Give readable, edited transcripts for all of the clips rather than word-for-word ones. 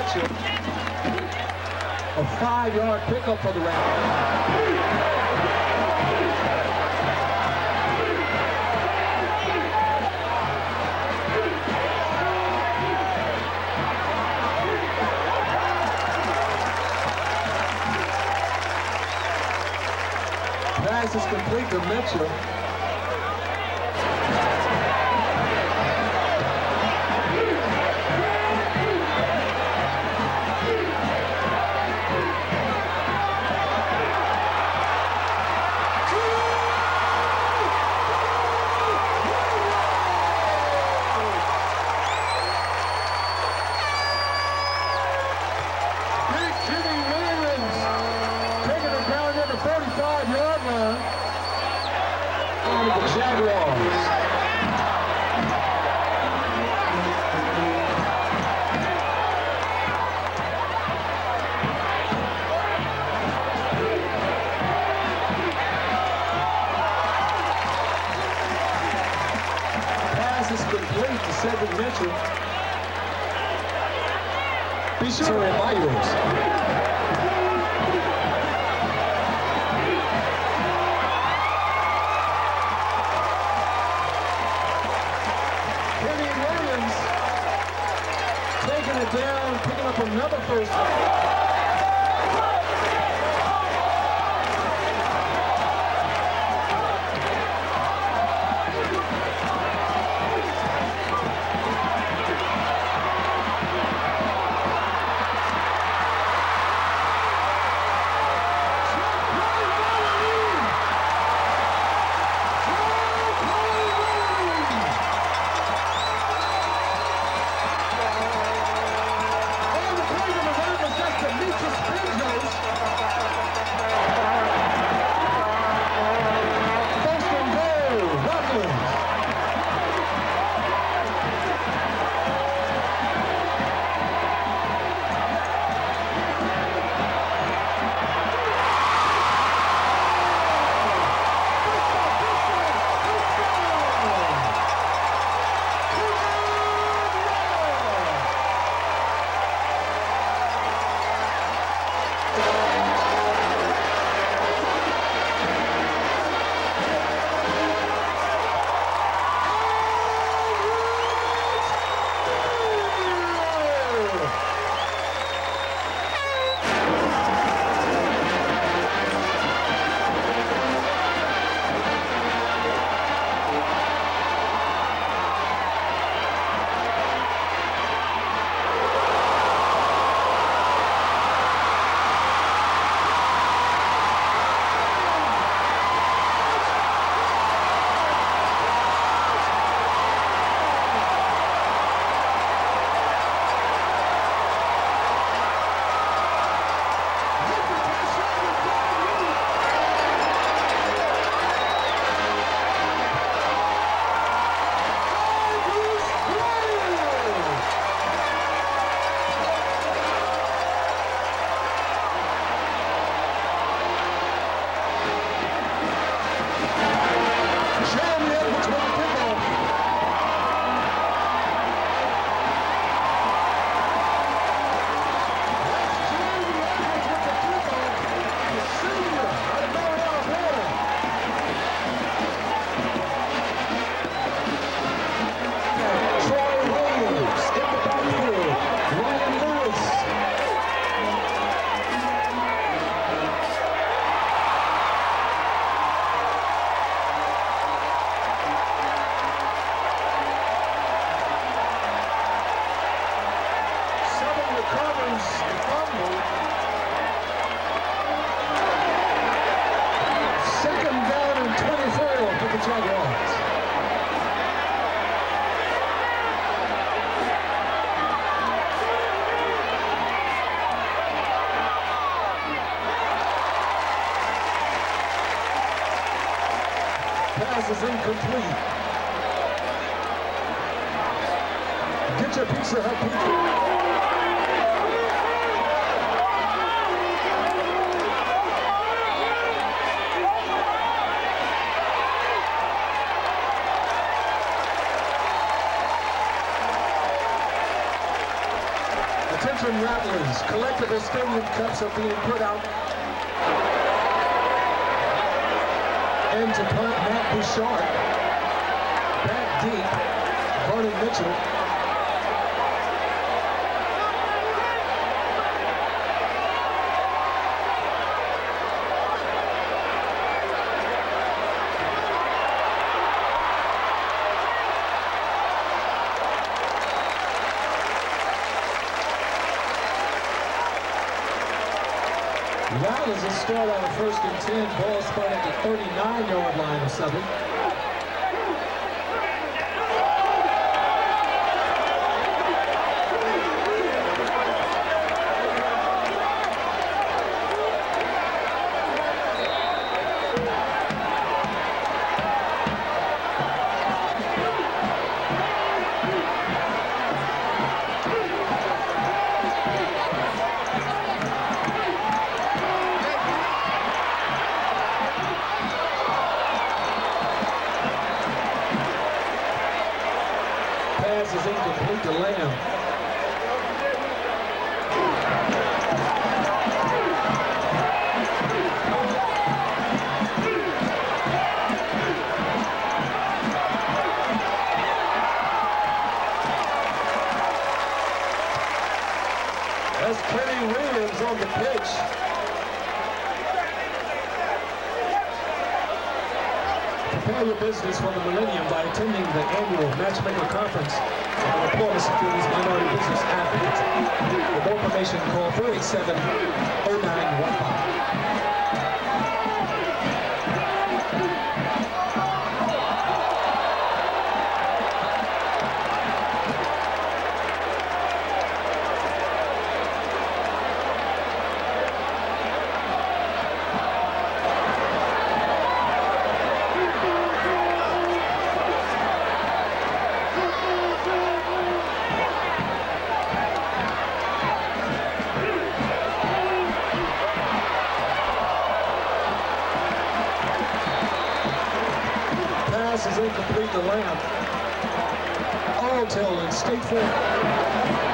Mitchell. A 5-yard pickup for the Raptors. Pass is complete to Mitchell. Cedric Mitchell. Be sure to remind yours. Kenny Williams taking it down, picking up another first down. Pass is incomplete. Get your Pizza Hut pizza. Attention Attention Rattlers, collectible stadium cups are being put out. And to punt, Matt Bouchard. Back deep, Vernon Mitchell. Rattlers will start on a 1st and 10. Ball spot at the 39-yard line of Southern. Pass is incomplete to Lamb. That's Kenny Williams on the pitch. Prepare your business for the millennium by attending the annual Matchmaker Conference and report us to these minority business athletes. For more information, call 487-0915. Pass is incomplete to Lamb. Alltel and State Farm.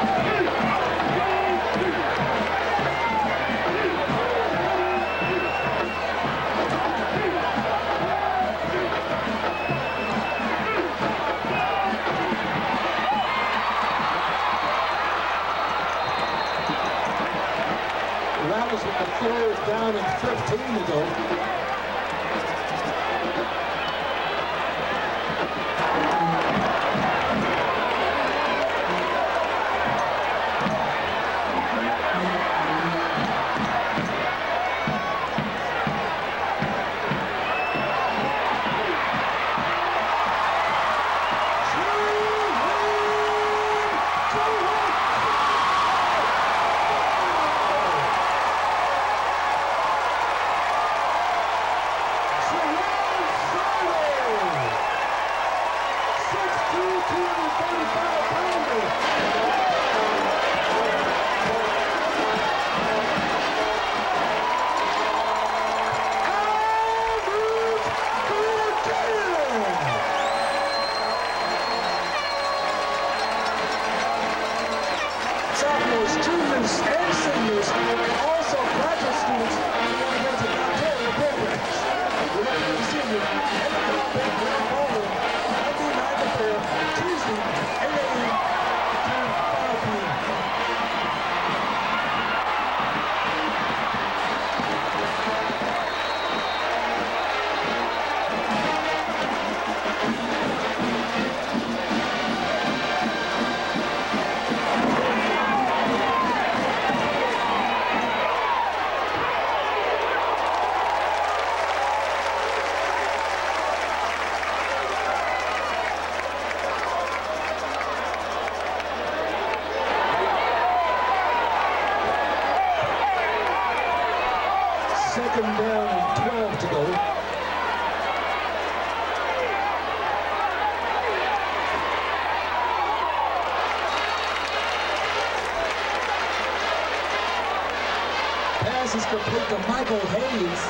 Rattlers with the 3rd down and 15 to go. Sophomores, juniors, and seniors, and also graduate students who want to go to doctoral programs. We're going to see you at the Combat Grand Ballroom, Monday night before, Tuesday, 8 a.m. to 5 p.m. Second down and 12 to go. Pass is complete to Michael Hayes.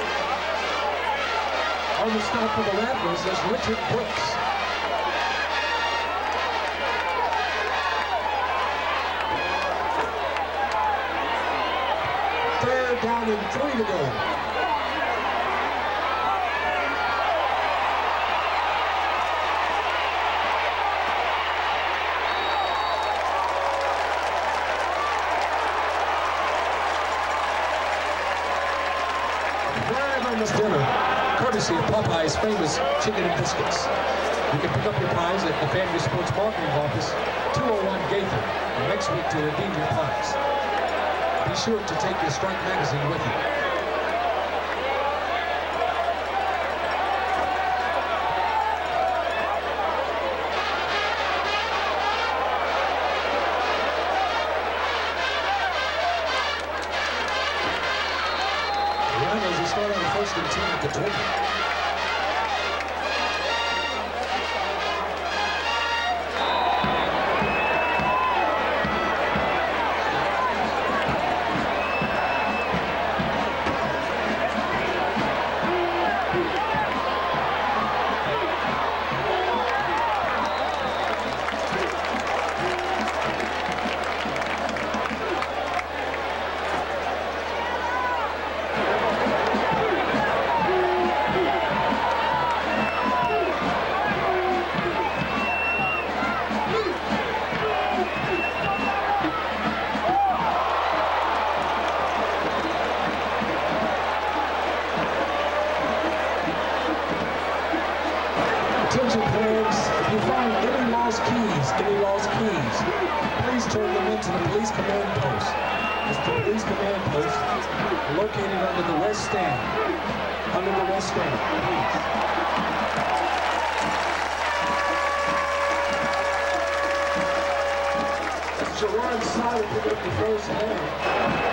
On the stop for the Rattlers is Richard Brooks. and 3 to go. This dinner, courtesy of Popeye's famous chicken and biscuits. You can pick up your pies at the Family Sports Marketing Office, 201 Gaither, and next week to redeem your pies. Be sure to take your Strike magazine with you. As they start on first and 10 at the 20. Attention players, if you find any lost keys, please turn them into the police command post. It's the police command post located under the west stand. Under the west stand, please. That's Gerard Side pick up the first hand.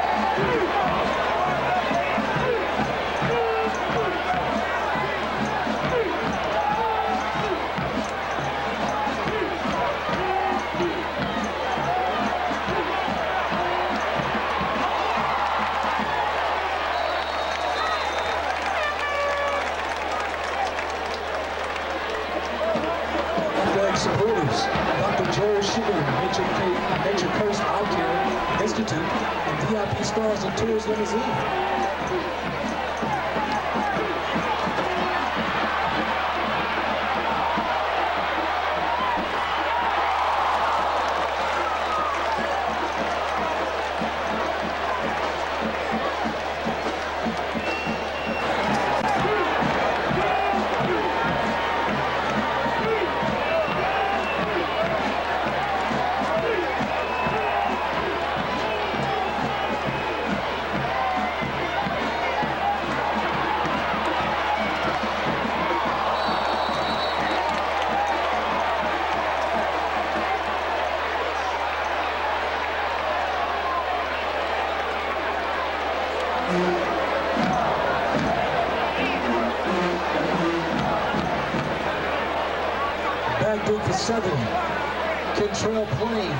Supporters, Dr. Joel Sugar, Nature Coast Outcare Institute, and VIP Stars and Tours Limousine. Back deep for 7, Kentrell Plain.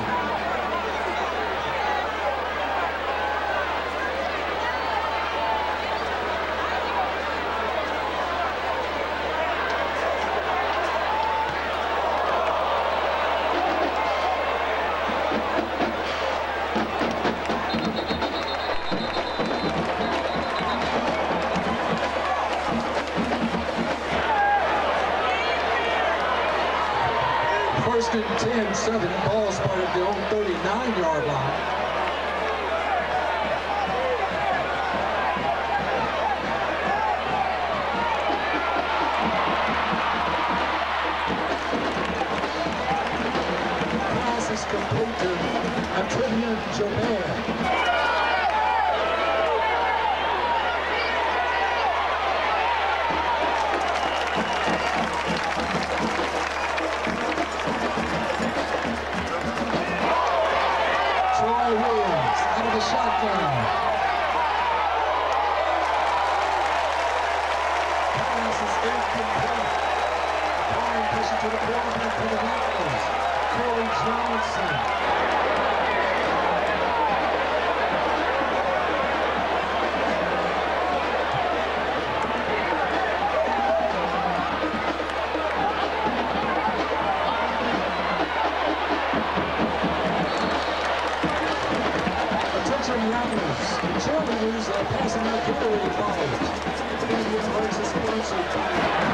First and 10, Southern ball spotted at their own 39-yard line. Pass is complete to Antonio Jobert. Out of the shotgun. Pass is incomplete. Applying pressure to the quarterback for the Eagles, Corey Johnson. Rattlers. cheerleaders passing out Gatorade bottles. Stadium Arts is sponsored by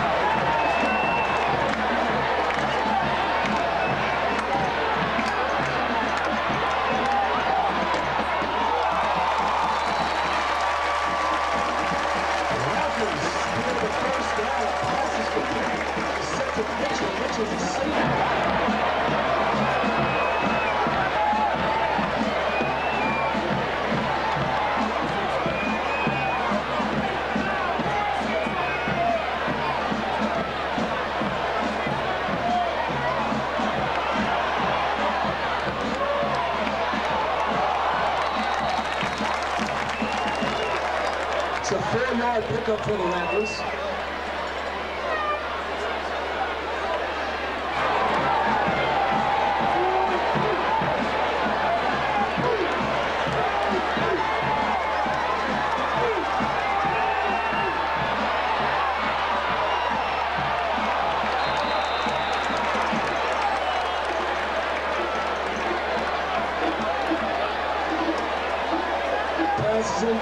It's a 4-yard pickup for the Rattlers. Passes in.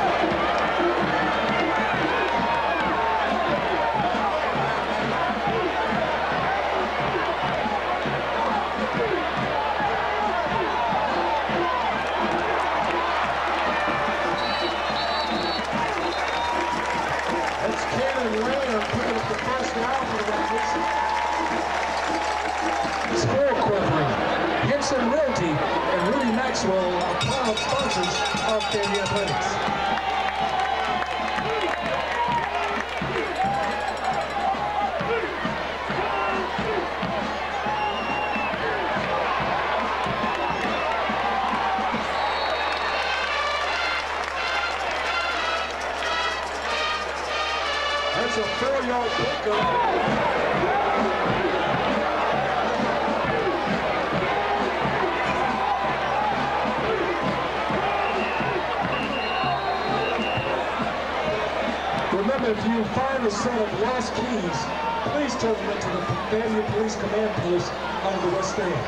Henson Realty and Rudy Maxwell are proud sponsors of Fandy Athletics. That's a 4-yard pickup. Remember, if you find a set of lost keys, please turn them into the Fairview Police Command Post out of the West Stand.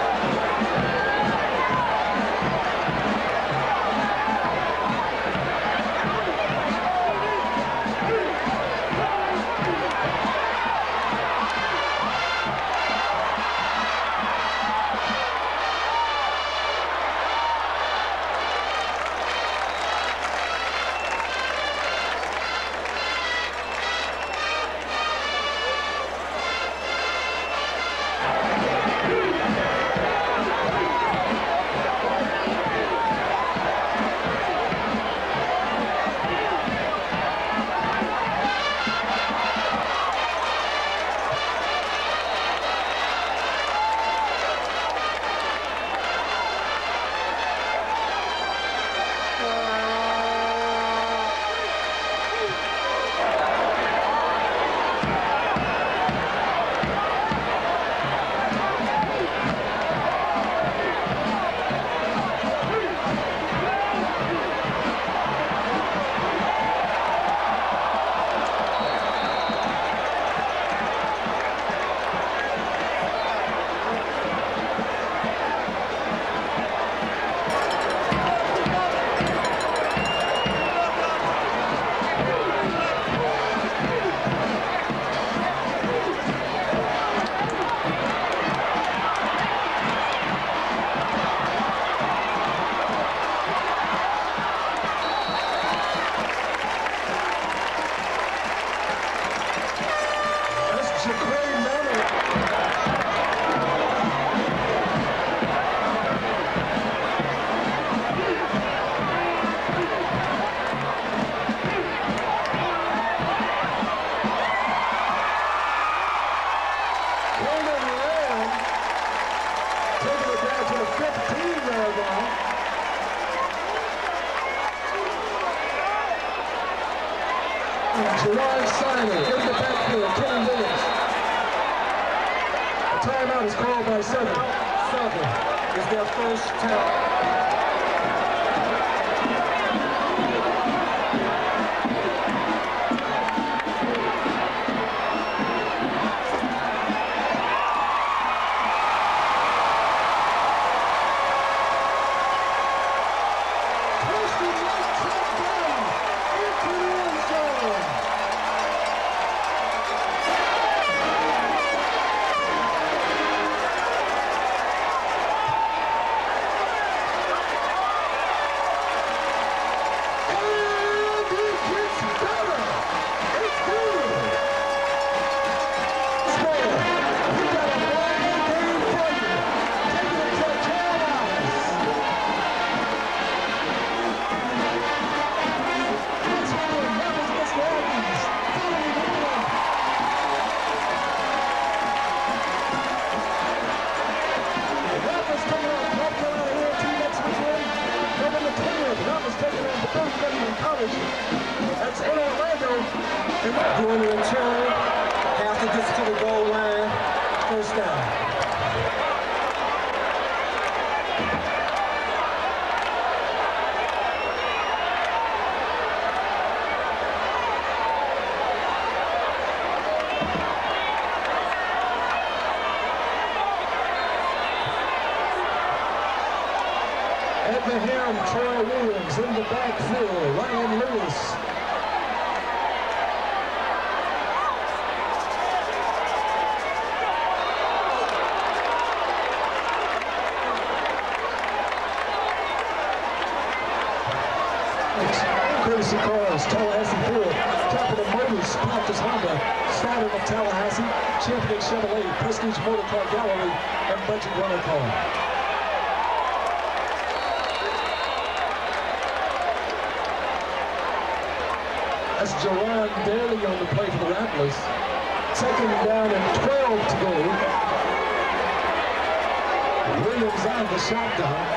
Gerard Simon in the backfield, Kenny Williams. A timeout is called by Southern. Southern is their first timeout. Preston Lake doing the return. Have to get to the goal line. First down. Edmund Harum, Troy Williams in the backfield, Ryan Lewis. Courtesy cars, Tallahassee Ford, Capital Motors, Proctor's Honda, Starter of Tallahassee, Champion Chevrolet, Prestige Motor Car Gallery, and Budget Rental Car. That's Jerron Daly on the play for the Rattlers. Second down and 12 to go. Williams on the shotgun.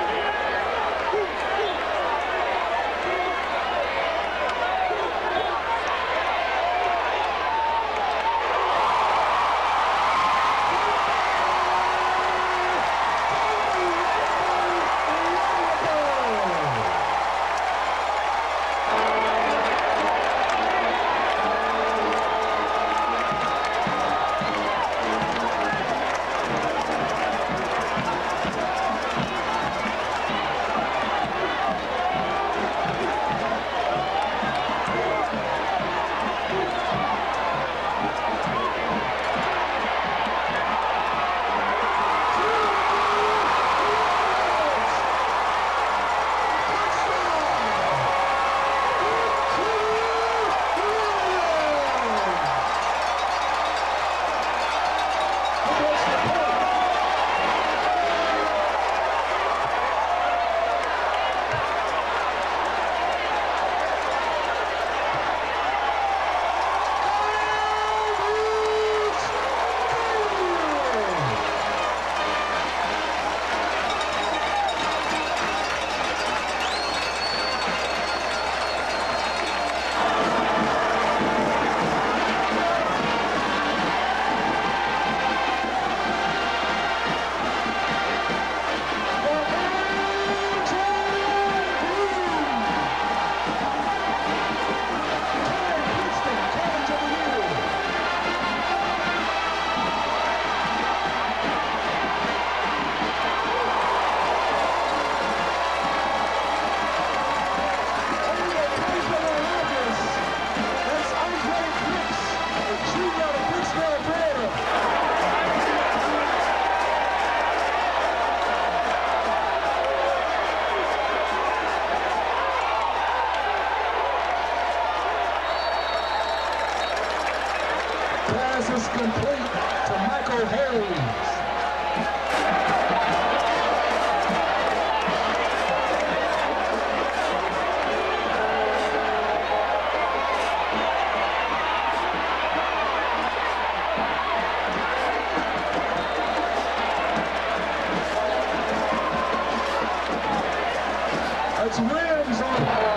Pass is complete to Michael Hayes. That's Williams on.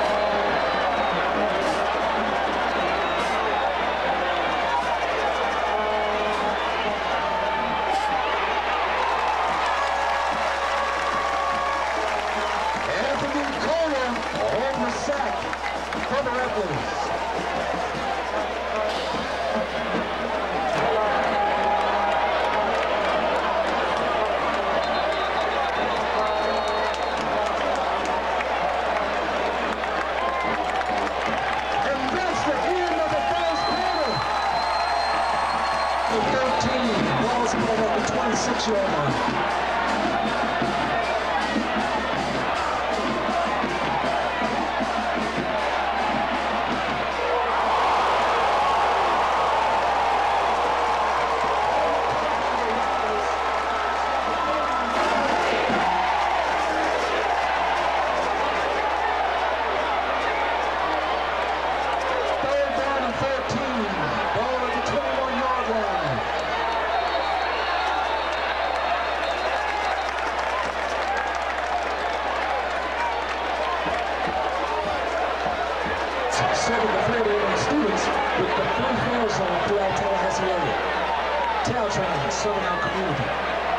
For the Rattlers. And that's the end of the first quarter. The 13, ball's ball at the 26-yard line. Second to 30 students. with the free fair zone throughout Tallahassee area. Caltrans serving our community.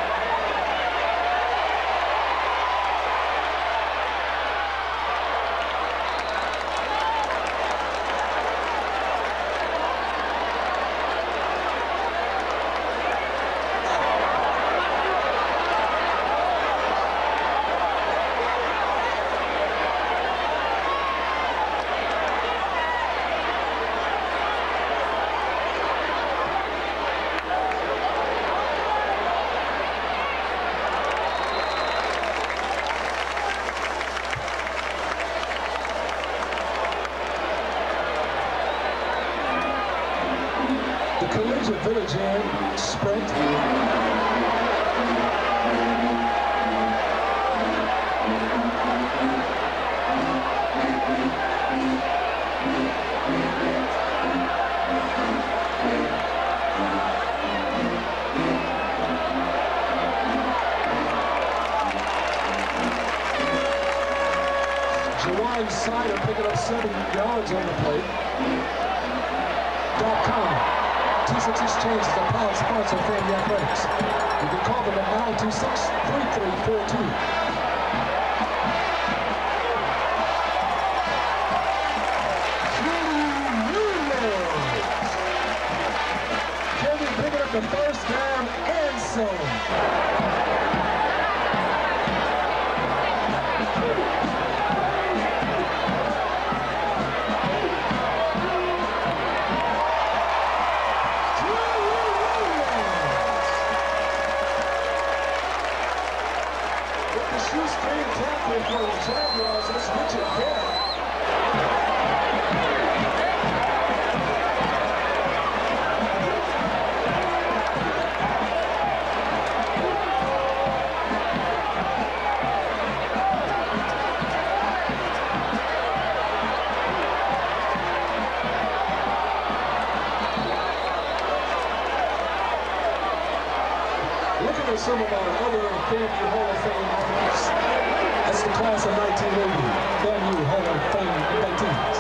Collegiate Village Inn sprint. Jerron Sider picking up 7 yards on the plate. .com. T6 Exchange is a proud sponsor of Family Athletics. You can call them at 926-3342. Kevin picking up the first down and zone. For the Jaguars, it's Richard Garrett. Looking at some of our other Fairview Hall of Fame honors. That's the class of 1980, Fairview Hall of Fame inductees.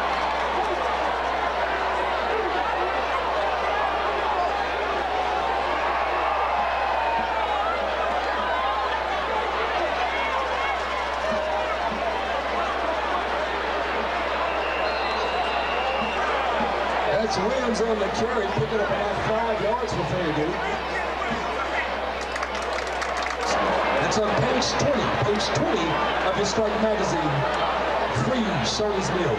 That's Williams on the carry, picking up about 5 yards for Fairview. That's on page 20 of his Strike magazine, Free Shirley's Mill.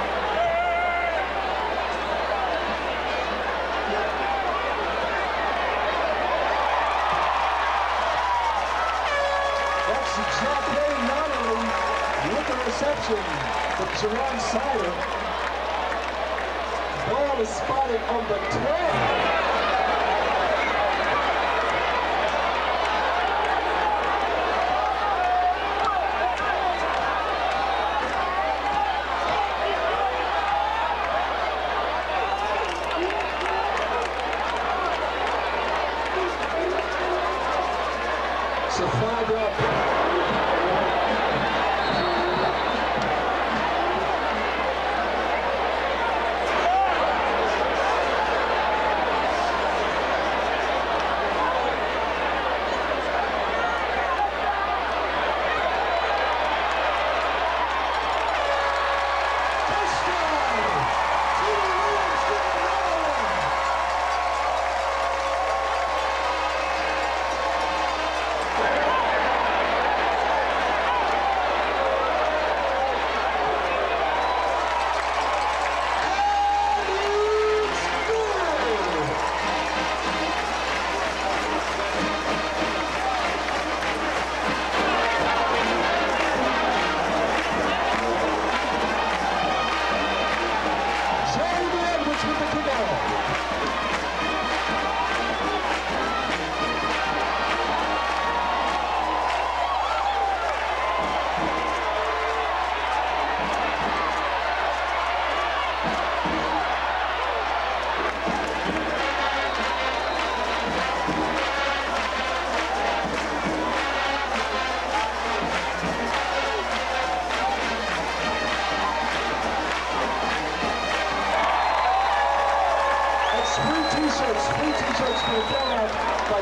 That's Jacque Nonnelly with the reception for Jerron Sider. Ball is spotted on the 12. So 5-yard penalty.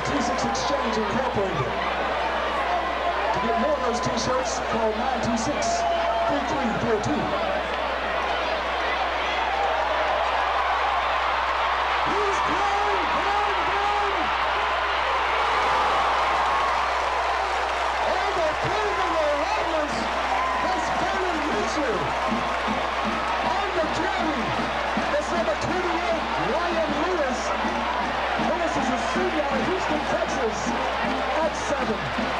926 Exchange Incorporated. To get more of those t-shirts, call 926-3342. On the carry, that's number 28, Ryan Lewis. Lewis is a senior out of Houston, Texas, at 7.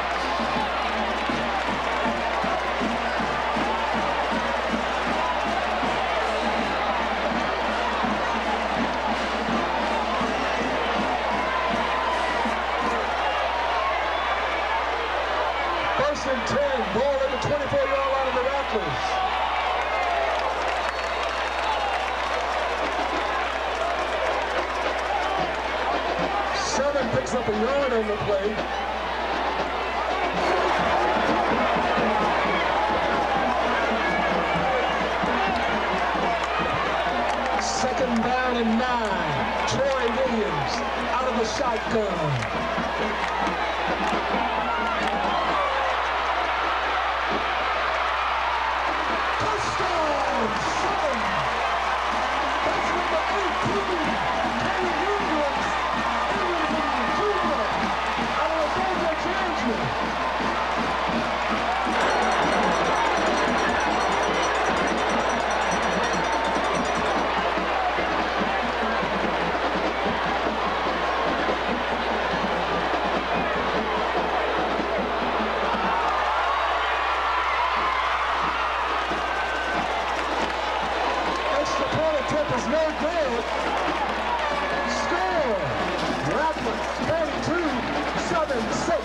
First and 10, ball at the 24-yard line of the Rattlers. Picks up a yard on the play. Second down and 9. Troy Williams out of the shotgun. Touchdown, 7. That's number 18. Kenny Williams. Extra point attempt is no good. Score! Rattlers 32-7-6.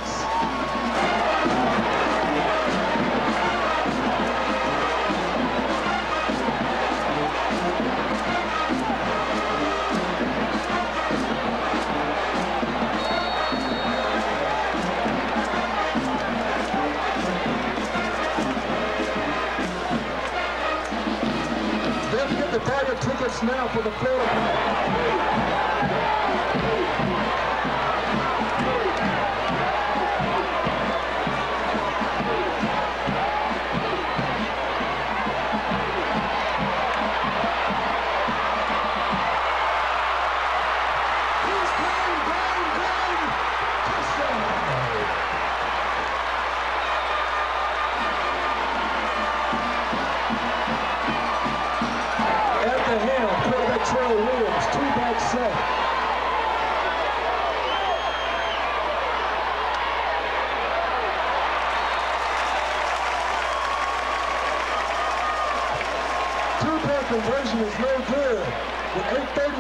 The target tickets now for the Florida. He's going, touchdown. At the helm, quarterback Troy Williams, 2-back set. Two-point conversion is no good. With 8:30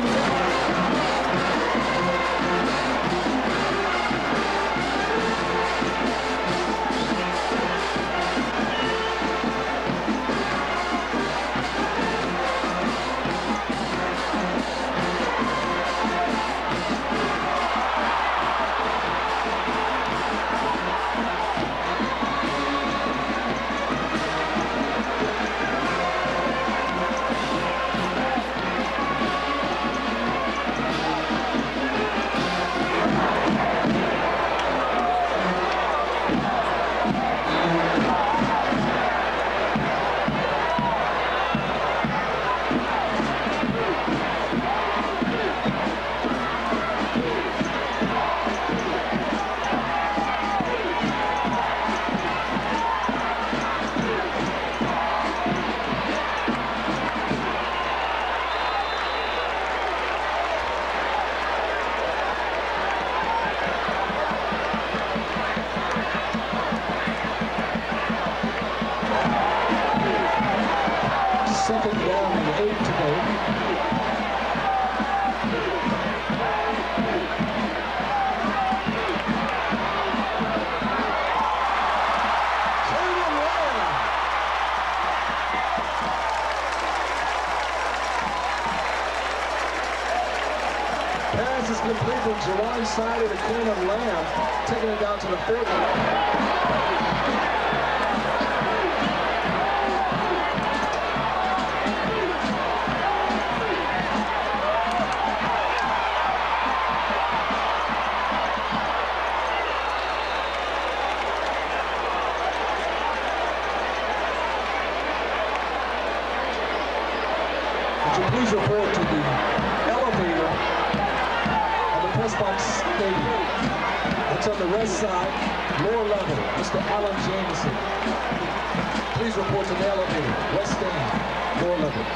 Second down and 8 to go. Pass is complete from Jawan side of the corner Lamb, taking it down to the 40. That's on the west side, lower level, Mr. Alan Jameson. Please report to the elevator, west stand, lower level.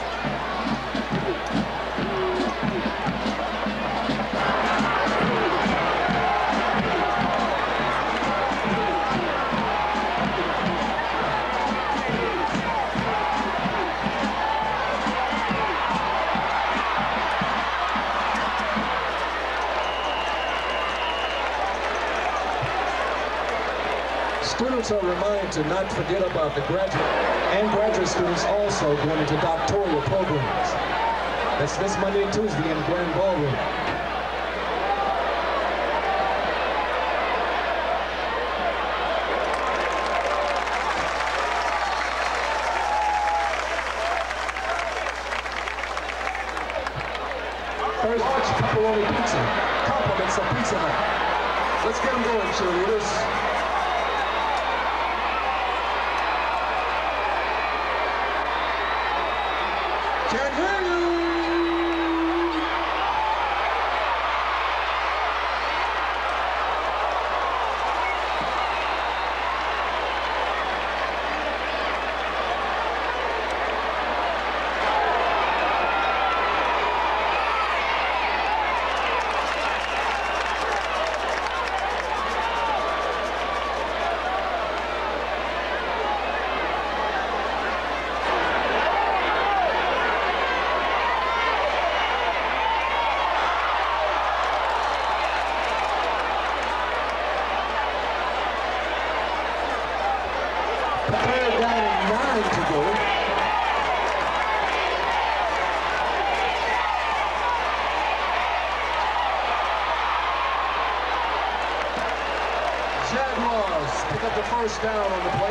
Students are reminded to not forget about the graduate students also going into doctoral programs. That's this Monday and Tuesday in the Grand Ballroom. First, pepperoni pizza. Compliments of Pizza Hut. Let's get them going, cheerleaders. Can't hear you! Third down and 9 to go. Jaguars pick up the first down on the play.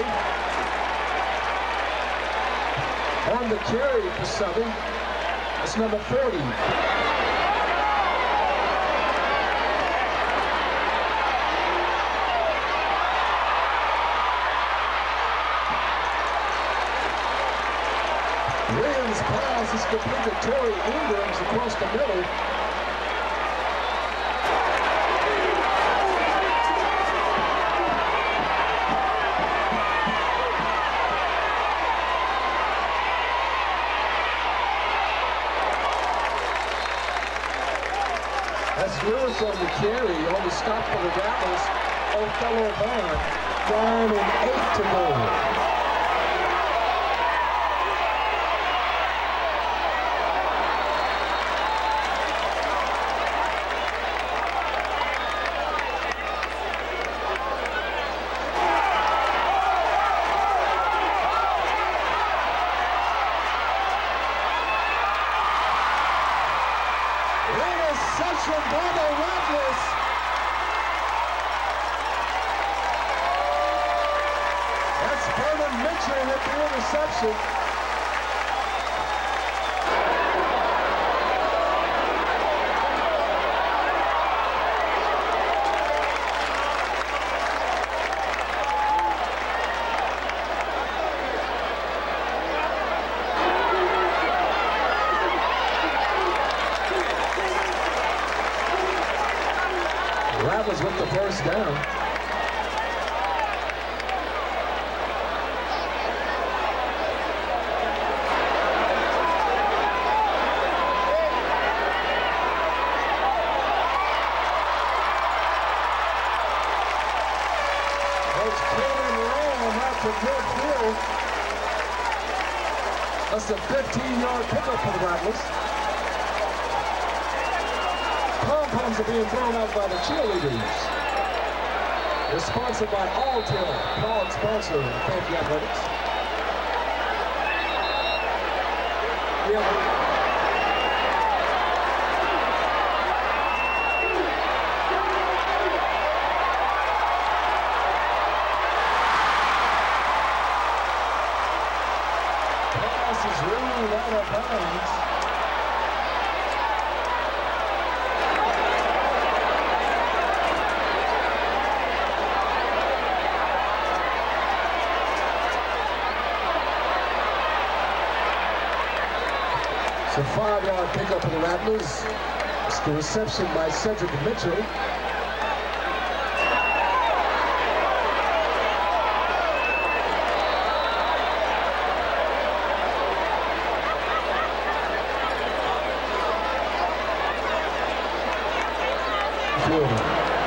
On the carry for 7, that's number 40. Williams' pass is complete to Terry Ingrams across the middle. That's Lewis on the carry, on the stop for the Rattlers. Othello Vaughn, down and 8 to go. Interception by the Rattlers. That's Vernon Mitchell with the interception. Rattlers with the first down. Coach Kevin Lamb out to midfield. That's a 15-yard pickup for the Rattlers. Pom-poms are being thrown out by the cheerleaders. They're sponsored by Alltel, proud sponsor of Canton Athletics. Pass is ruled out of bounds. It's a 5-yard pickup for the Rattlers. Lewis. The reception by Cedric Mitchell. Florida.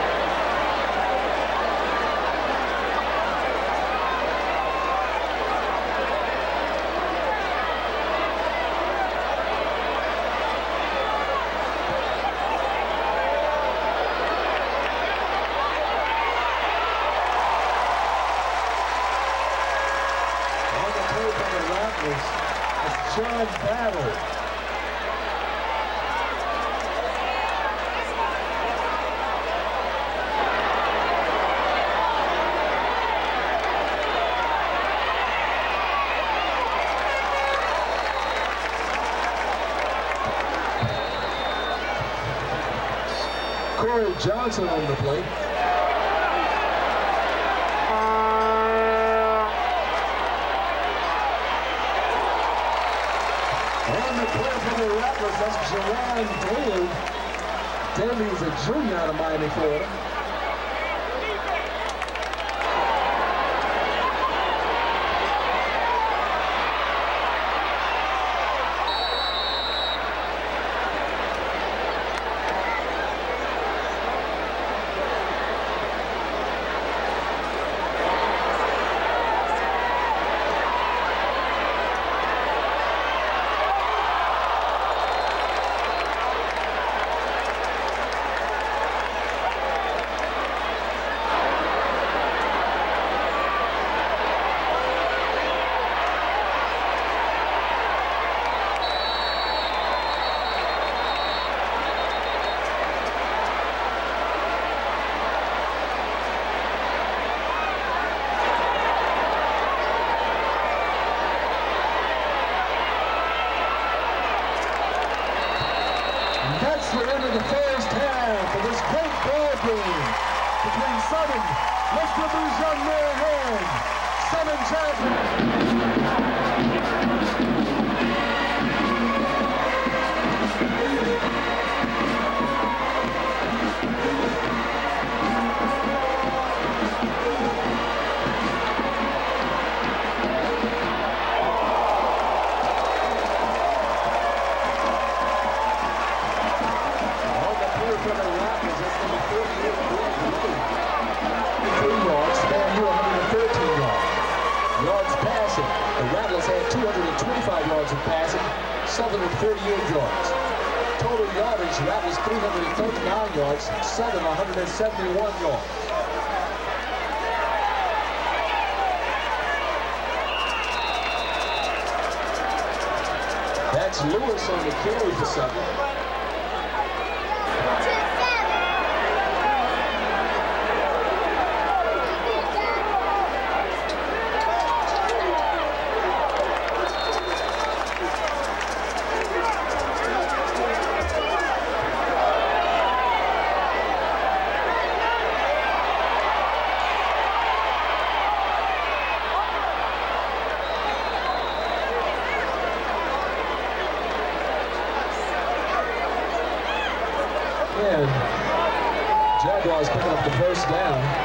John Battle. Corey Johnson on the plate. For the Rattlers, that's Jerron Daly. Daly is a junior out of Miami, Florida. That's the end of the first half of this great ball game between Southern, let's give these young men a hand, Southern champions. The Rattlers had 225 yards of passing, Southern with 48 yards. Total yardage, Rattlers 339 yards, Southern 171 yards. That's Lewis on the carry for Southern. And Jaguars picking up the first down.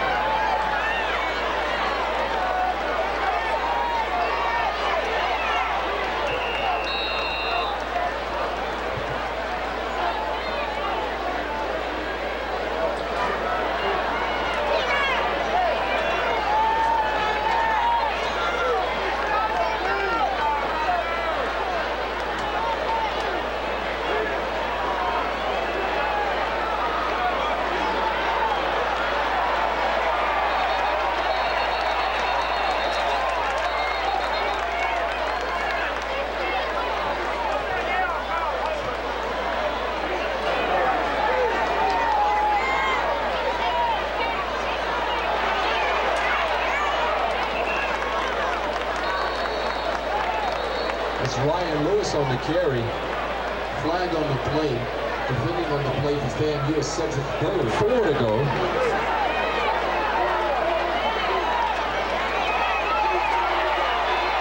It's Ryan Lewis on the carry. Flag on the play. Defending on the play for FAMU is Cedric Bird. 4 to go.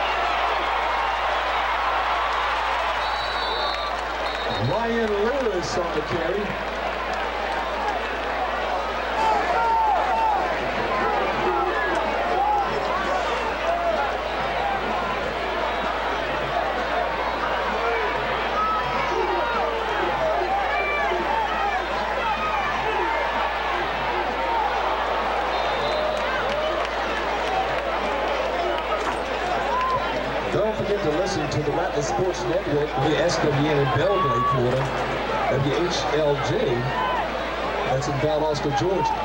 Ryan Lewis 6 on the carry. Don't forget to listen to the Rattler Sports Network, WSWN in Belgrade, Florida, WHLJ, that's in Valdosta, Georgia.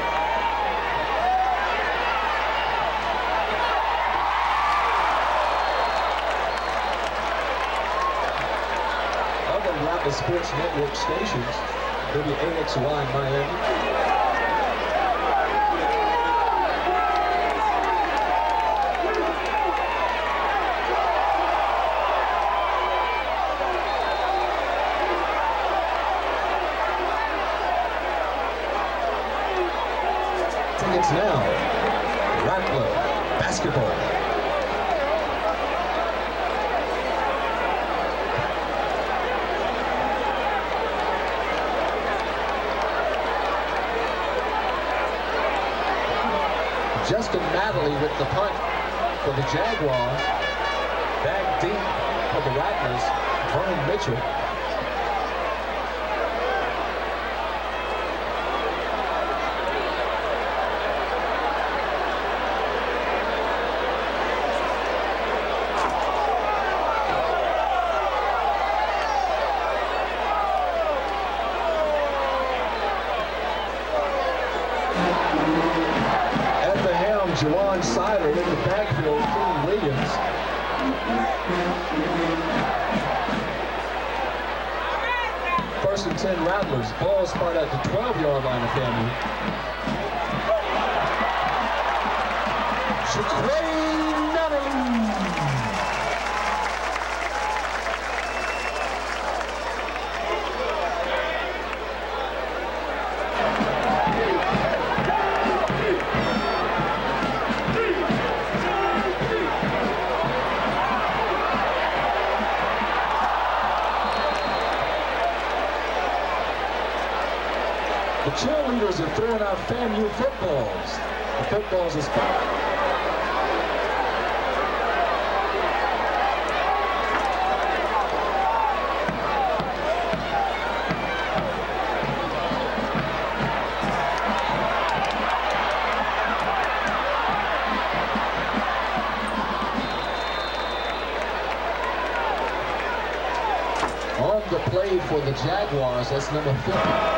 Other Rattler Sports Network stations, WAXY in Miami, tickets now. Rattler basketball. Justin Natalie with the punt for the Jaguars. Back deep for the Rattlers, Vernon Mitchell. Jawan Siler in the backfield, Kenny Williams. First and 10 Rattlers. Ball spot at the 12-yard line of FAMU. Shaquay Nunley. The cheerleaders are throwing out FAMU footballs. The footballs are spotted. On the play for the Jaguars, that's number 50.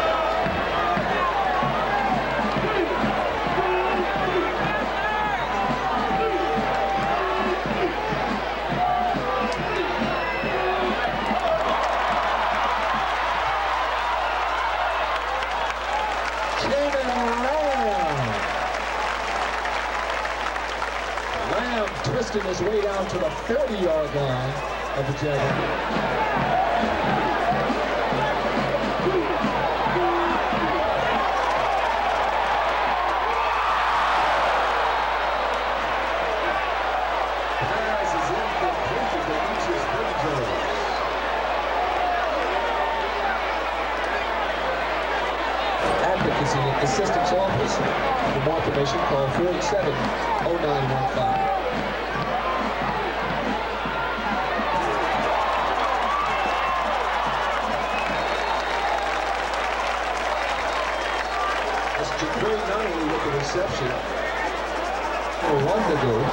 Lamb twisting his way down to the 40-yard line of the Jaguars. Assistance office. For more information, call 487-0915. That's Shaquay Nunley with the reception. 1 to go.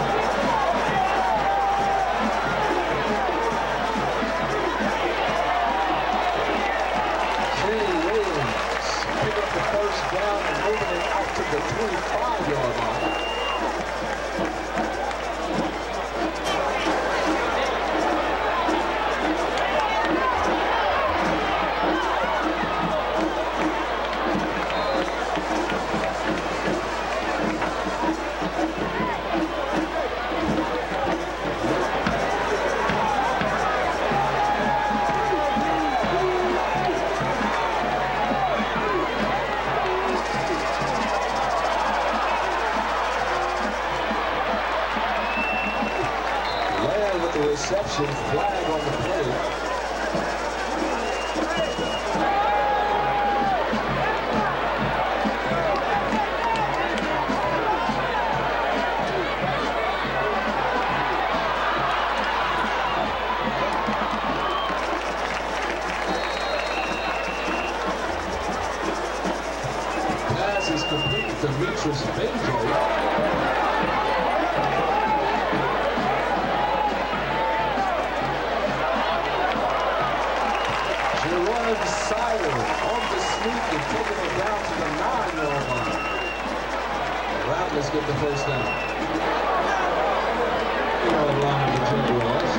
Down and moving it out to the 25-yard line. Reception, flag on the play. is complete. Demetrius Benjay. Jerome Sider on the sneak and taking it down to the 9-yard line. Rattlers get the first down. Line of the Jaguars.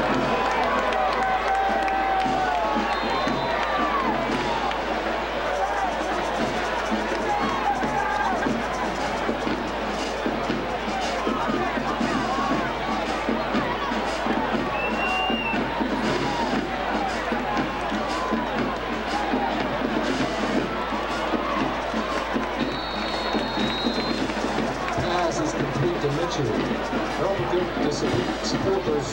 Pass is complete to Mitchell. Don't forget to support those.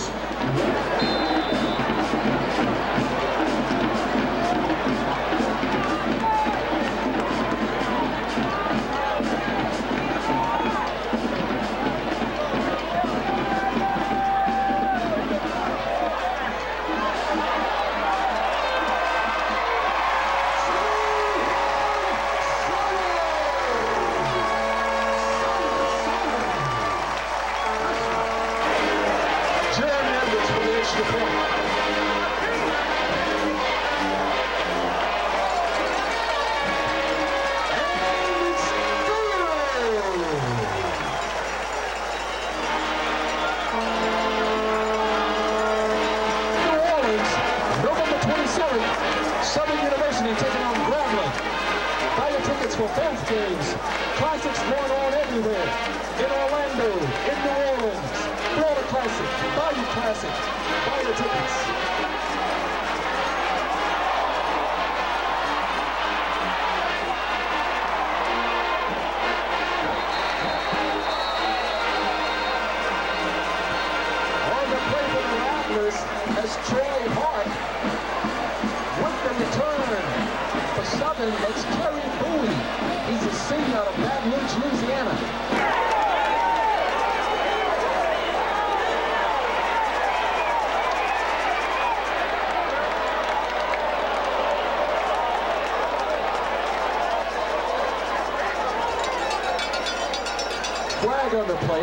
For both games. Classics going on everywhere. In Orlando, in New Orleans, Florida Classic, Bayou Classic. Buy your tickets. On the play for the Rattlers as Troy Hart with the return for Southern. That's Kerry Bowie. He's a senior out of Baton Rouge, Louisiana. Flag on the play.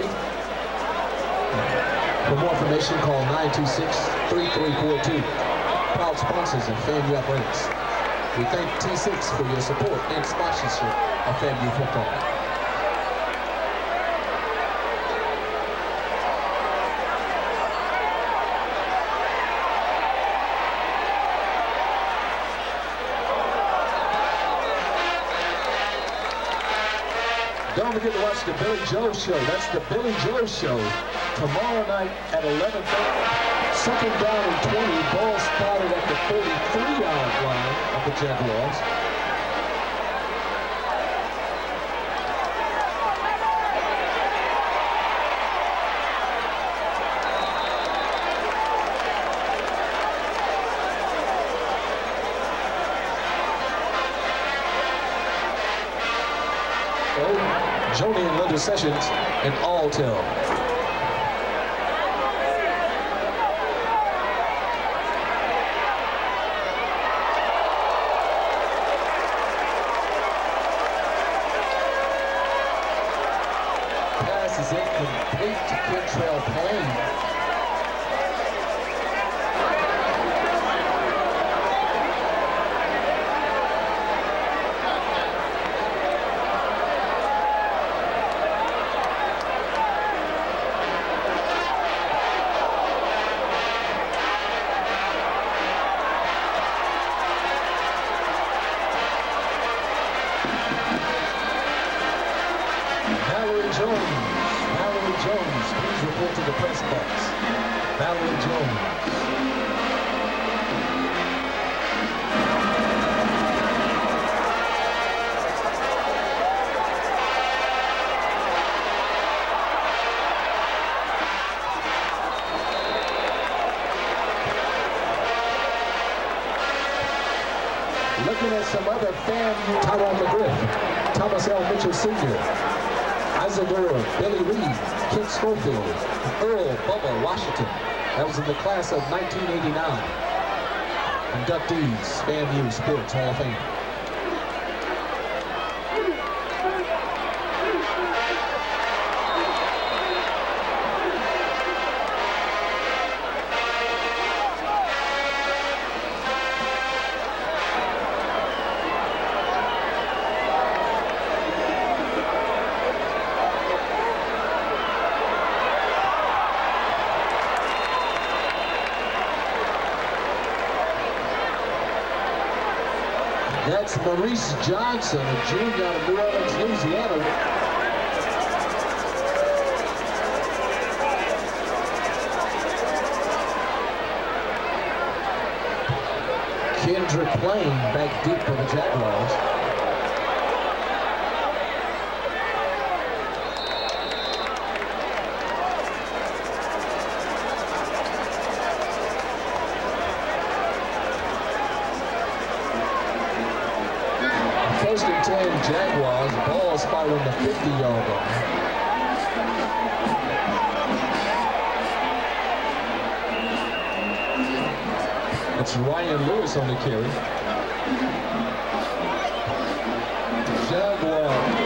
For more information, call 926-3342. Proud sponsors of FAMU Athletics. We thank T6 for your support and sponsorship of FAMU football. Don't forget to watch the Billy Joe Show. That's the Billy Joe Show tomorrow night at 11:30. Second down and 20. Ball spotted at the 33-yard line of the Jaguars. Joni and Linda Sessions in Alltel. Pass is incomplete to Kentrell Payne. Valerie Jones, please report to the press box. Valerie Jones. Looking at some other FAMU, Tyrone McGriff, Thomas L. Mitchell Sr., Isadora, Billy Reed, Kent Schofield, Earl Bubba Washington. That was in the class of 1989. Inductees, FAMU Sports Hall of Fame. It's Maurice Johnson, a junior out of New Orleans, Louisiana. Kendrick Plain back deep for the Jaguars. First and 10 Jaguars, ball spotted on the 50-yard line. It's Ryan Lewis on the carry. Jaguar.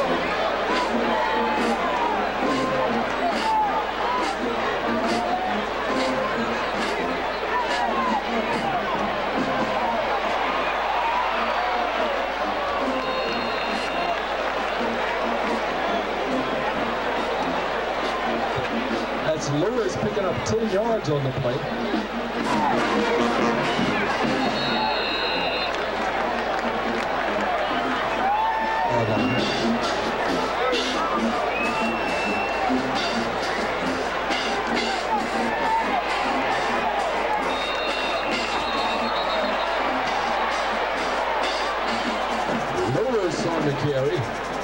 That's Lewis picking up 10 yards on the play. Lewis on the carry.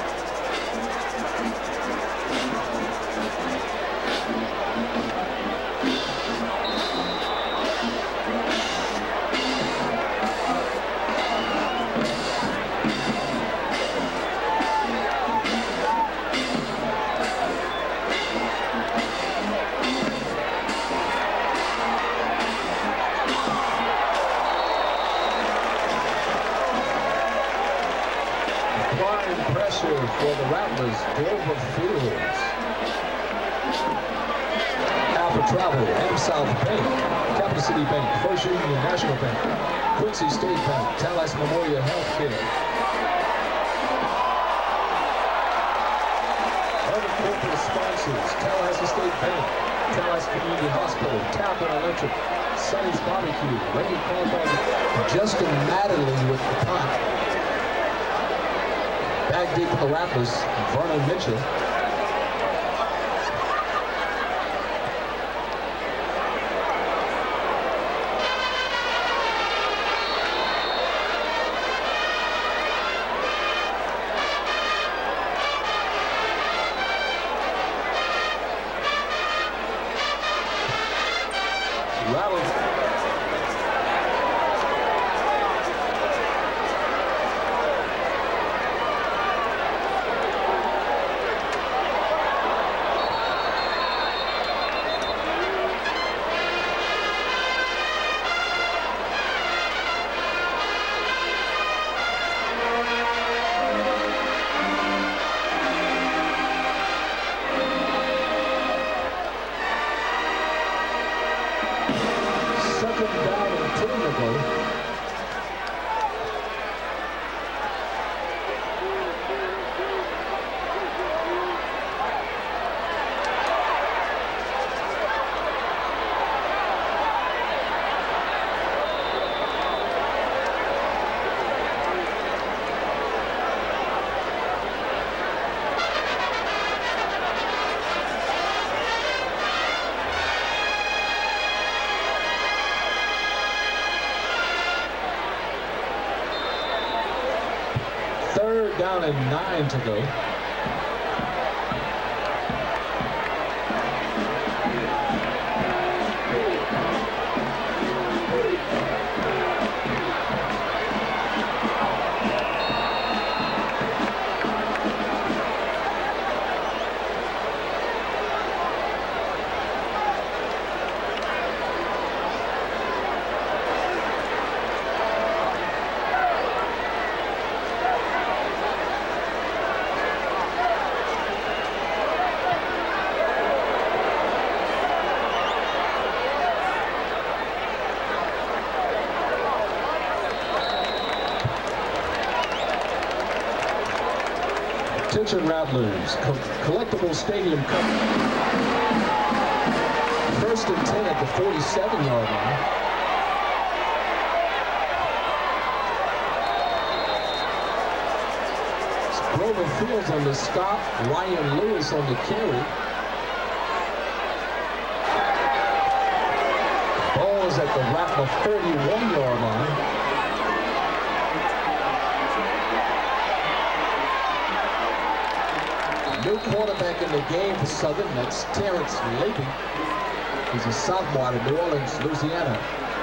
Pressure for the Rattlers, Dover Fields. Alpha Travel, AmSouth Bank, Capital City Bank, First Union National Bank, Quincy State Bank, Tallahassee Memorial Healthcare. Other corporate sponsors, Tallahassee State Bank, Tallahassee Community Hospital, Tapper Electric, Sonny's Barbecue, Randy Caldwell, Justin Mattingly with the punt. Back deep for the Rattlers, Vernon Mitchell. Down and 9 to go. Attention Rattlers, Collectible Stadium Cup. First and 10 at the 47-yard line. Grover Fields on the stop. Ryan Lewis on the carry. Ball is at the Rattler 31-yard line. New quarterback in the game for Southern. That's Terrence Levy. He's a sophomore out of New Orleans, Louisiana.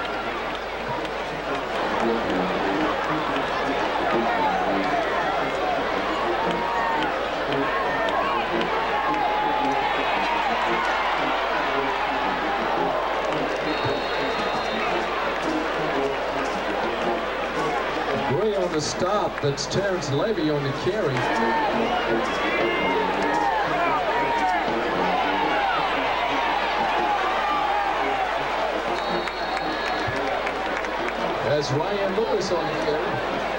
Gray on the stop. That's Terrence Levy on the carry. That's Ryan Lewis on the carry.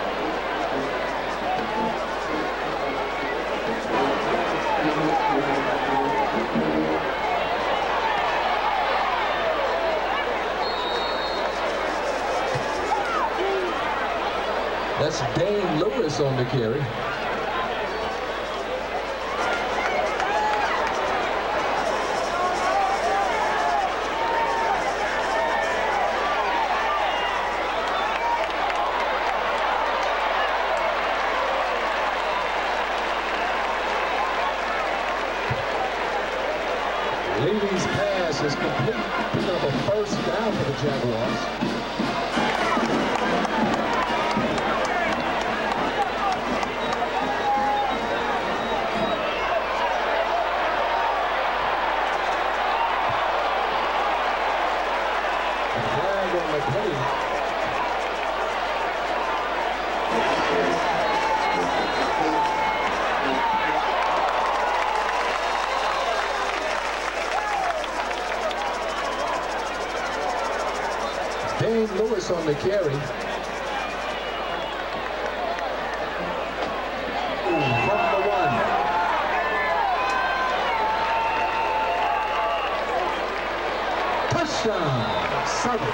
That's Dane Lewis on the carry. Levy's pass is complete, picking up a first down for the Jaguars. Flag on the play. Dane Lewis on the carry. From the 1. Touchdown, Southern.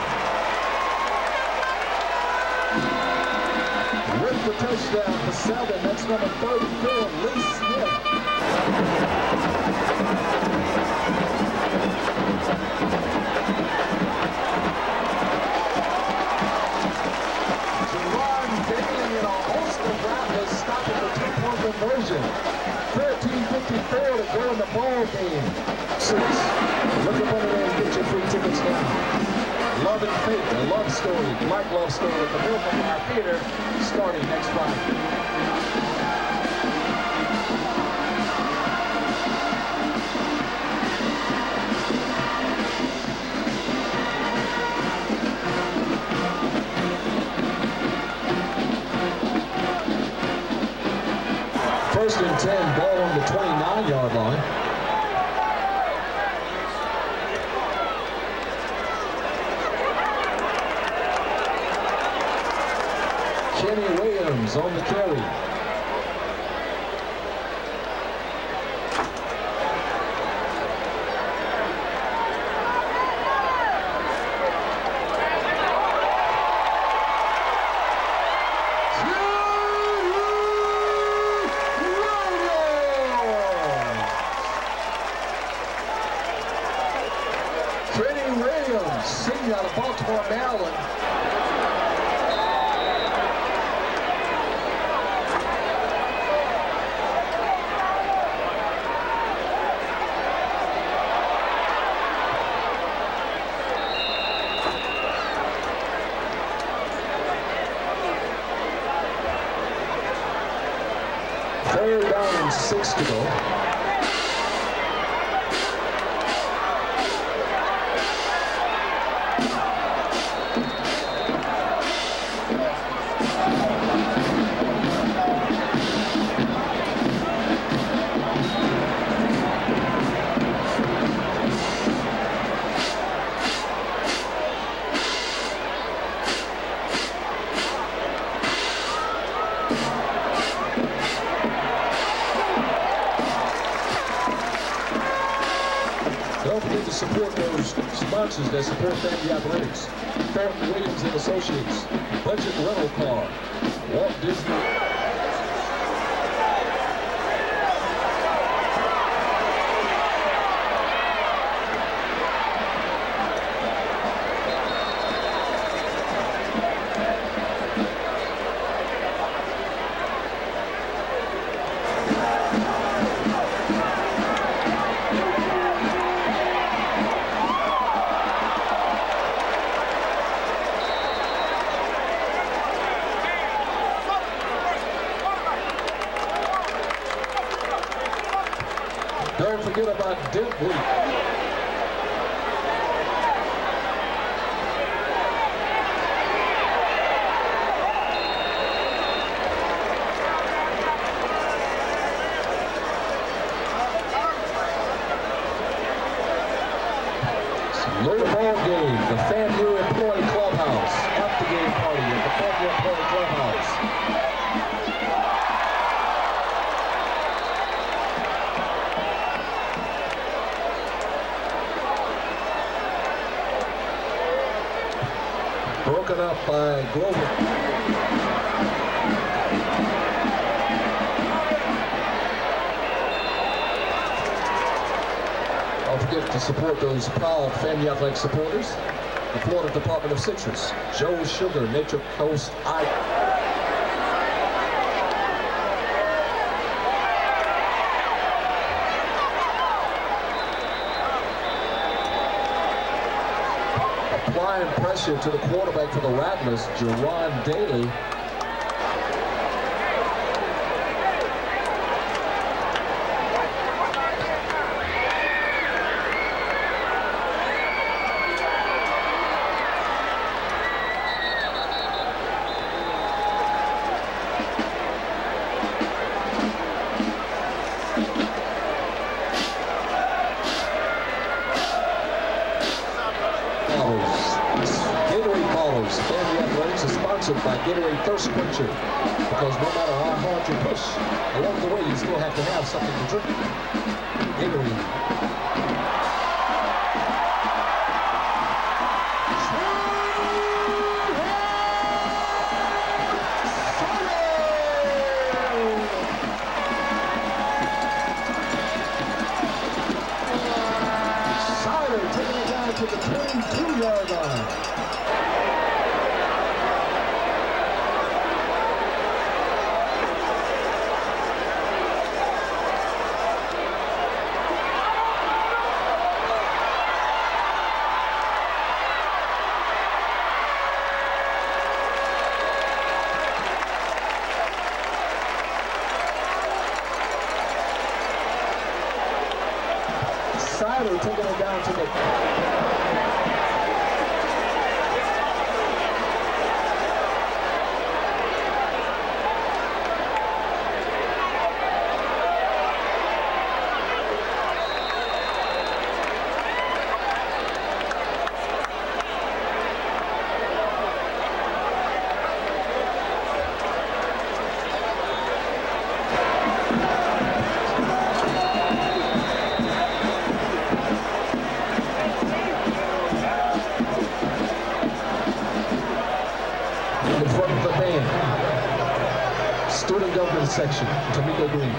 With the touchdown for Southern, that's number 34, Lee Smith. Conversion. 13:54 to go in the ball game. 6. Look up under there and get your free tickets now. Love and Faith, a love story, Black love story at the Milton Bar Theater, starting next Friday. First and 10, ball on the 29-yard line. Kenny Williams on the carry. Kenny Williams, senior out of Baltimore, Maryland. Third down and 6 to go. Don't forget to support those sponsors that support Family Athletics. Thornton Williams and Associates, Budget Rental Car, Walt Disney. Don't forget about Dip Week. Lower ball game, the FAMU Employee Clubhouse. After game party at the FAMU Employee Clubhouse. Broken up by Grover. Don't forget to support those proud FAMU Athletic supporters. The Florida Department of Citrus, Joe's Sugar, Nature Coast, applying pressure to the quarterback for the Rattlers, Jerron Daly. By Gatorade Thirst Quencher, because no matter how hard you push, along the way you still have to have something to drink. Gatorade. Siler taking it down to the 22-yard line. Siler taking it down to the... in front of the band. Student government section, Tamiko Green.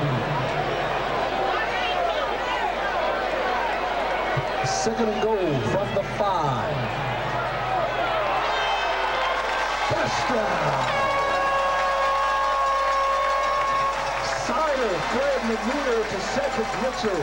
Second and goal from the 5. Touchdown! Siler, Fred McNeil to Cedric Mitchell.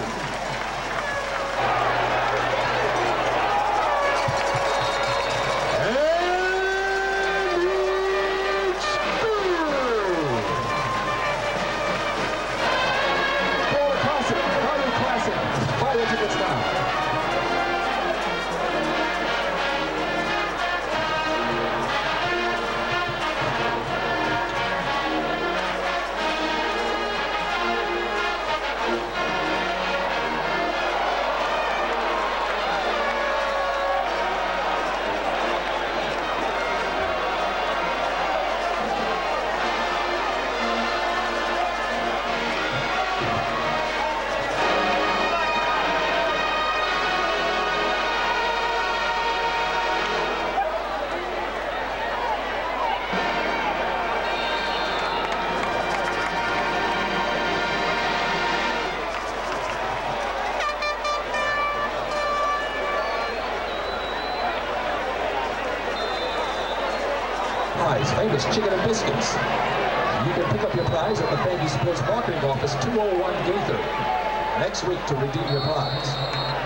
Famous chicken and biscuits. You can pick up your prize at the FAMU Sports Marketing Office, 201 Gaither, next week to redeem your prize.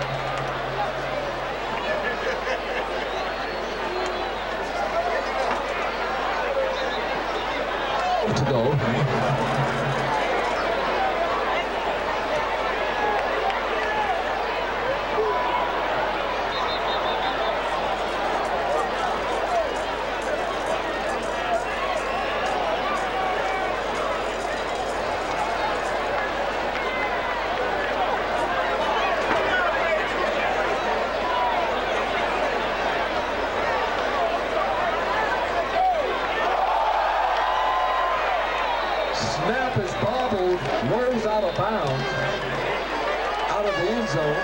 To go. rolls out of bounds, out of the end zone.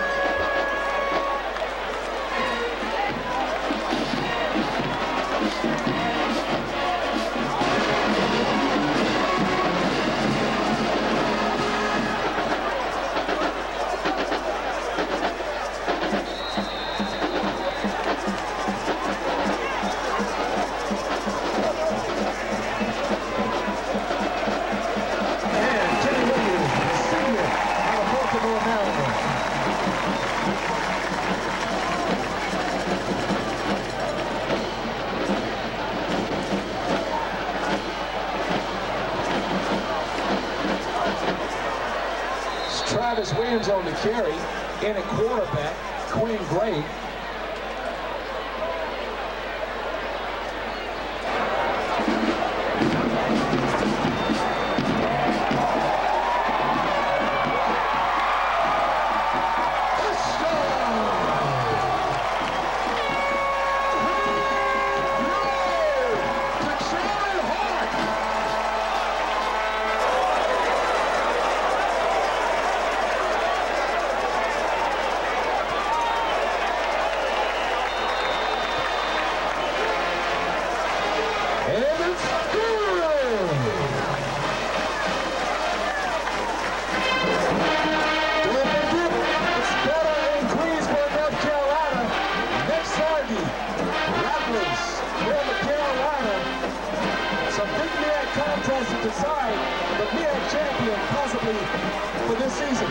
Travis Williams on the carry, in at quarterback, Quinn Gray. To decide the MEAC champion possibly for this season.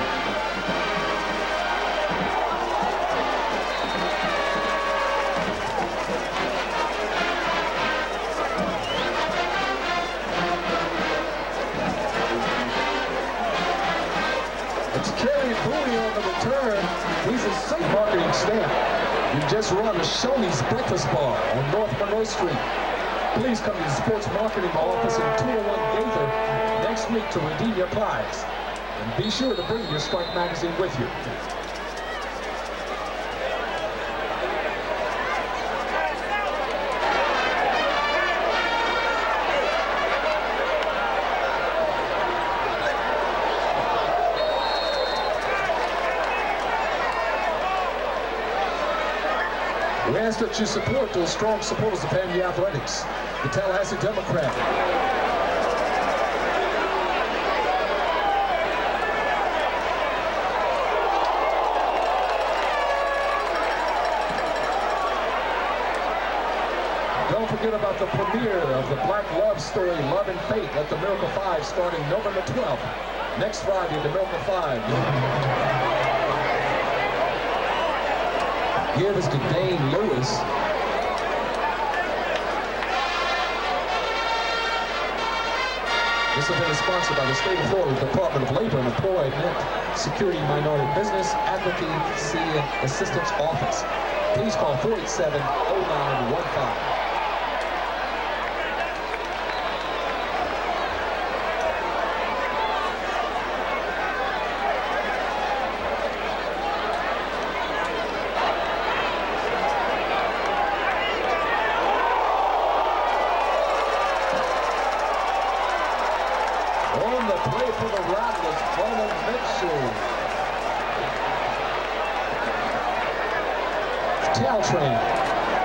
It's Kerry Booney on the return. He's a safe marketing stamp. You just run the Shoney's Breakfast Bar on North Monroe Street. Please come to the Sports Marketing Office in 201 Gaither next week to redeem your prize. And be sure to bring your Strike magazine with you. We ask that you support those strong supporters of Pammie Athletics, the Tallahassee Democrat. Don't forget about the premiere of the Black love story, Love and Fate, at the Miracle 5, starting November 12th. Next Friday at the Miracle 5. Here is to Dane Lewis. This has been sponsored by the State of Florida Department of Labor and Employment Security Minority Business Advocacy and Assistance Office. Please call 487-0915. Caltrain.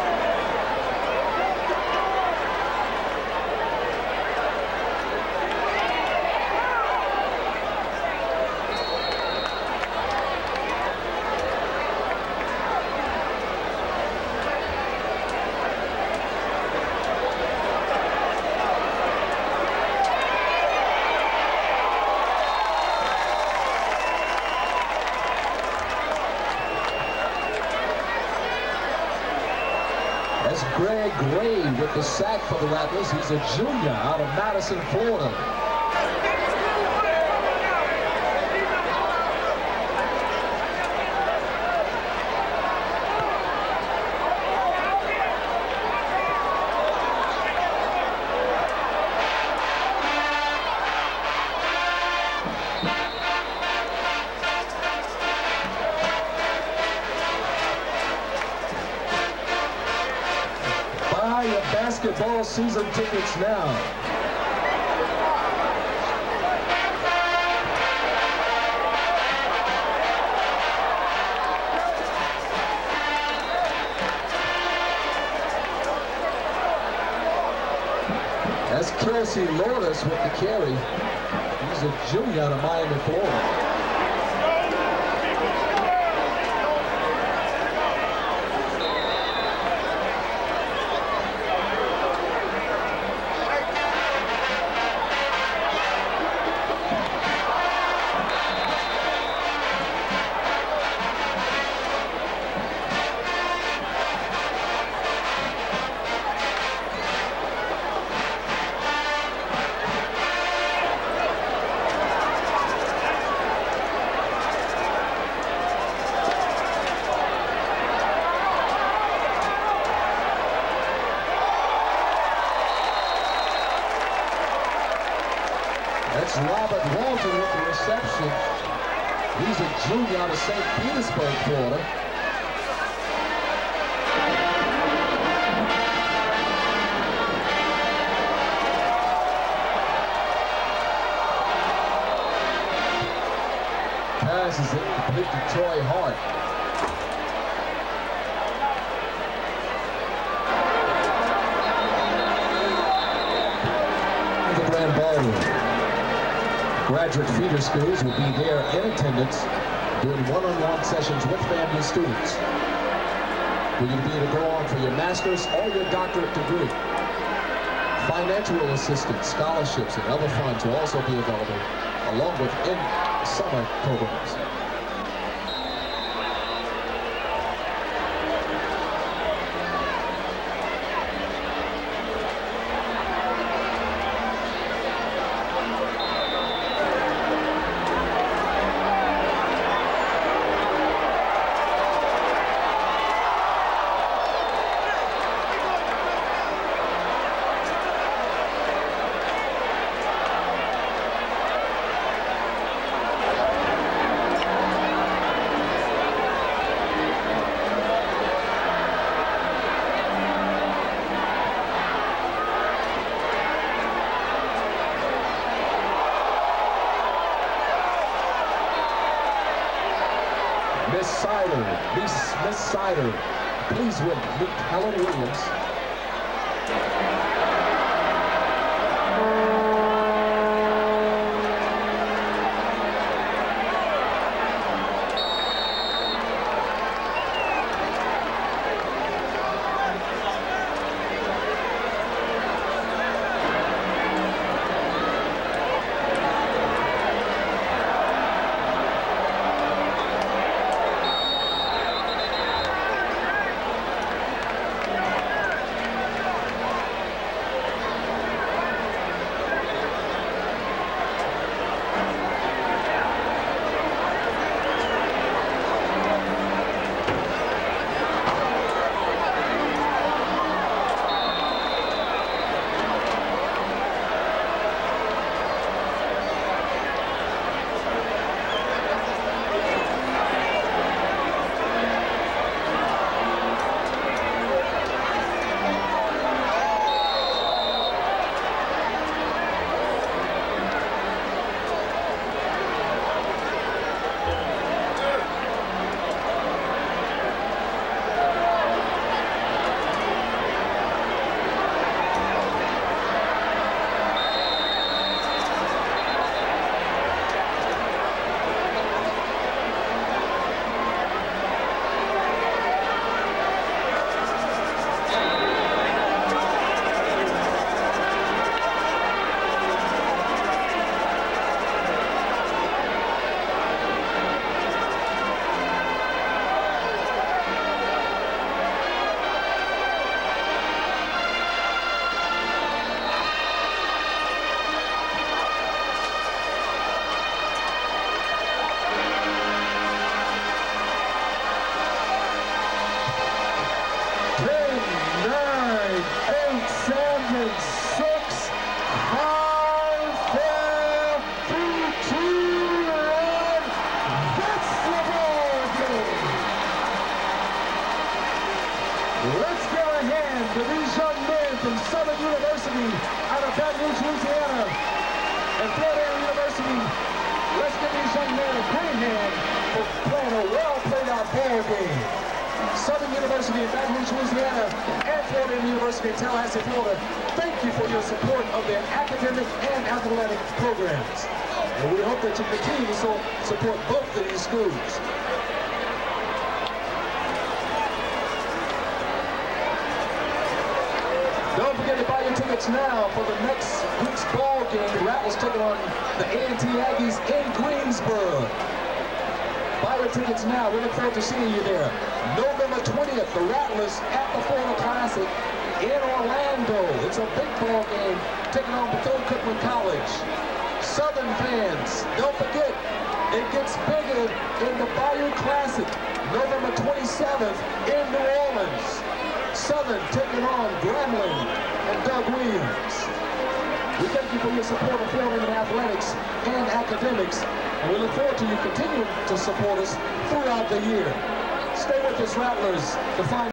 Greg Gray with the sack for the Rattlers. He's a junior out of Madison, Florida. Basketball season tickets now. Kelsey Lourdes with the carry. He's a junior out of Miami, Florida. That's Robert Walton with the reception. He's a junior out of St. Petersburg, Florida. Pass is incomplete to Troy Hart. The Grand Ballroom. Graduate feeder schools will be there in attendance doing one-on-one sessions with family students. Will you be able to go on for your master's or your doctorate degree? Financial assistance, scholarships, and other funds will also be available, along with in-summer programs. Miss Sider, please with meet Helen Williams. Let's give a hand to these young men from Southern University out of Baton Rouge, Louisiana, and Florida University. Let's give these young men a great hand for playing a well-played-out ball game. Southern University in Baton Rouge, Louisiana, and Florida University in Tallahassee, Florida. Thank thank you for your support of their academic and athletic programs. And we hope that you continue to support both of these schools. Don't forget to buy your tickets now for the next week's ball game. The Rattlers taking on the A&T Aggies in Greensboro. Buy your tickets now. We look forward to seeing you there. November 20th, the Rattlers at the Florida Classic in Orlando. It's a big ball game taking on Bethune-Cookman College. Southern fans, don't forget, it gets bigger in the Bayou Classic, November 27th in New Orleans. Southern taking on Grambling and Doug Williams. We thank you for your support of Florida athletics and academics, and we look forward to you continuing to support us throughout the year. Stay with us, Rattlers, to find